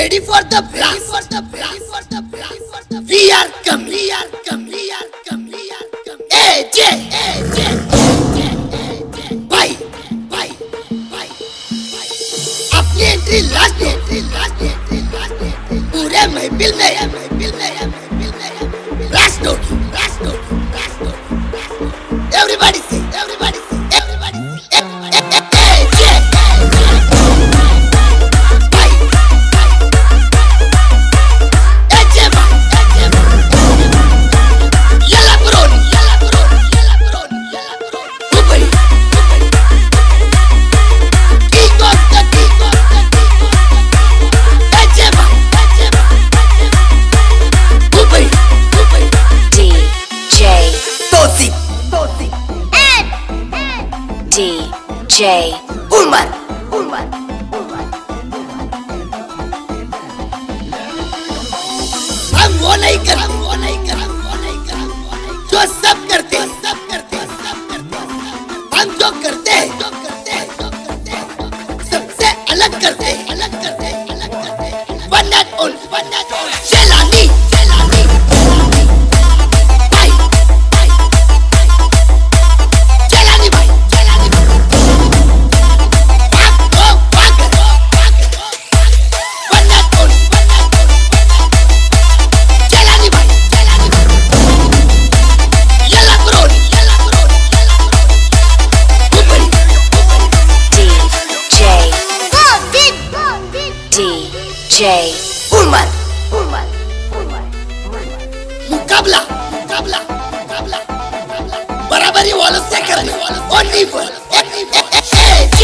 ready for the blast. We are come. AJ. Bye. अपनी entry last पूरे महफिल में blast होगी. Everybody say. DJ Umar. हम वो नहीं कर जो सब करते हम जो करते हैं सबसे अलग करते One and only Jelani. DJ Umar. मुकाबला बराबरी वालों से करने only for AJ.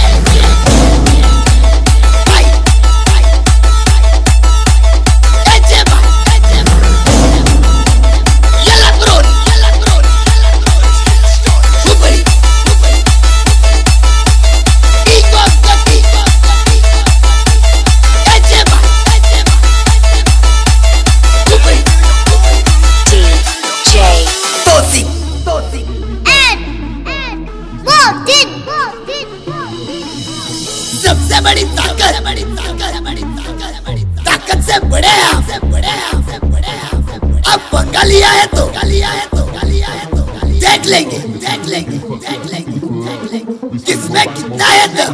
सबसे बड़ी ताकत से बड़े अब पंगा लिया है तो देख लेंगे किसमें कितना है दम.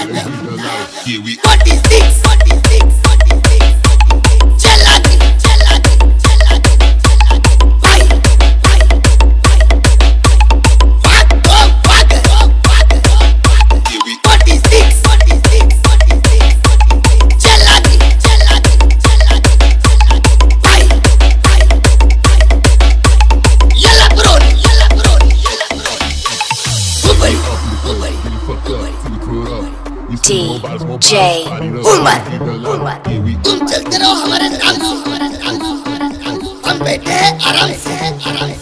46 DJ Umar. तुम चलते रहो हमारे नाम से हम बैठे हैं आराम से